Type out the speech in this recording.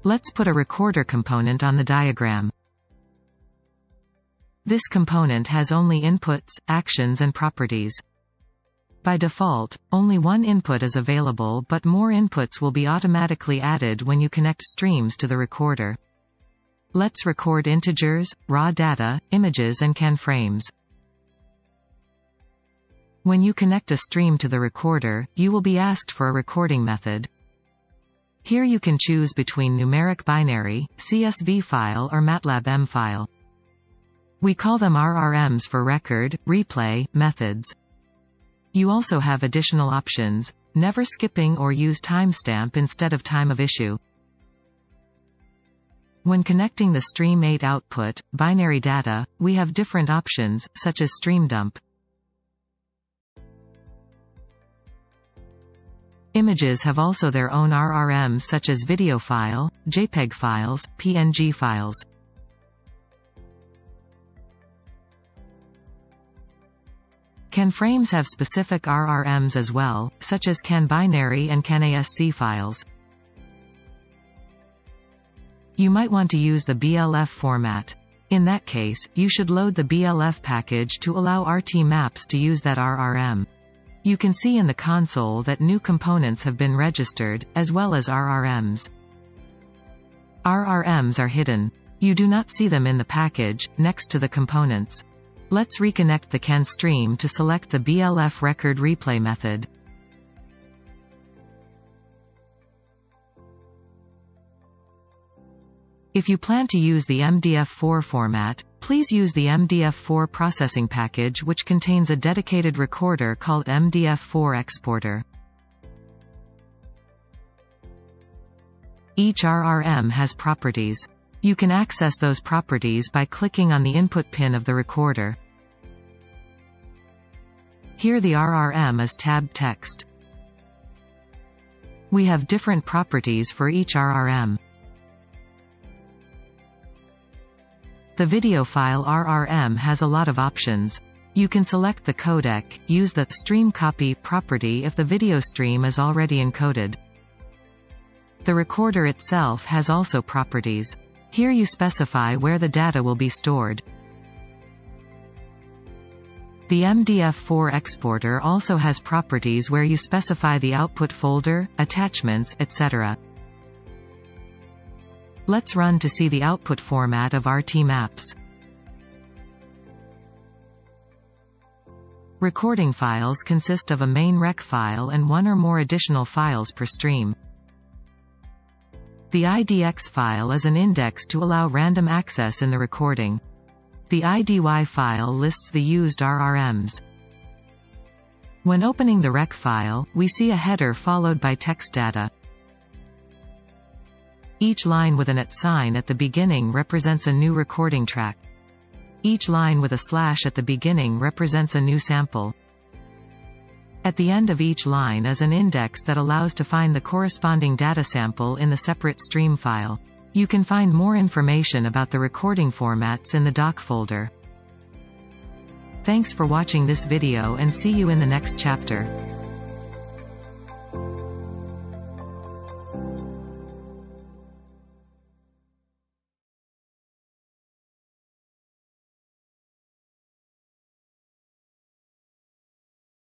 Let's put a recorder component on the diagram. This component has only inputs, actions and properties. By default, only one input is available, but more inputs will be automatically added when you connect streams to the recorder. Let's record integers, raw data, images and can frames. When you connect a stream to the recorder, you will be asked for a recording method. Here you can choose between numeric binary, CSV file or MATLAB M file. We call them RRMs for record, replay, methods. You also have additional options, never skipping or use timestamp instead of time of issue. When connecting the Stream 8 output, binary data, we have different options, such as stream dump. Images have also their own RRMs such as video file, JPEG files, PNG files. Can frames have specific RRMs as well, such as can binary and can ASC files. You might want to use the BLF format. In that case, you should load the BLF package to allow RTMaps to use that RRM. You can see in the console that new components have been registered, as well as RRMs. RRMs are hidden. You do not see them in the package, next to the components. Let's reconnect the CAN stream to select the BLF record replay method. If you plan to use the MDF4 format, please use the MDF4 processing package, which contains a dedicated recorder called MDF4 exporter. Each RRM has properties. You can access those properties by clicking on the input pin of the recorder. Here the RRM is tabbed text. We have different properties for each RRM. The video file RRM has a lot of options. You can select the codec, use the stream copy property if the video stream is already encoded. The recorder itself has also properties. Here you specify where the data will be stored. The MDF4 exporter also has properties where you specify the output folder, attachments, etc. Let's run to see the output format of RTMaps. Recording files consist of a main rec file and one or more additional files per stream. The IDX file is an index to allow random access in the recording. The IDY file lists the used RRMs. When opening the rec file, we see a header followed by text data. Each line with an @ sign at the beginning represents a new recording track. Each line with a slash at the beginning represents a new sample. At the end of each line is an index that allows to find the corresponding data sample in the separate stream file. You can find more information about the recording formats in the doc folder. Thanks for watching this video and see you in the next chapter.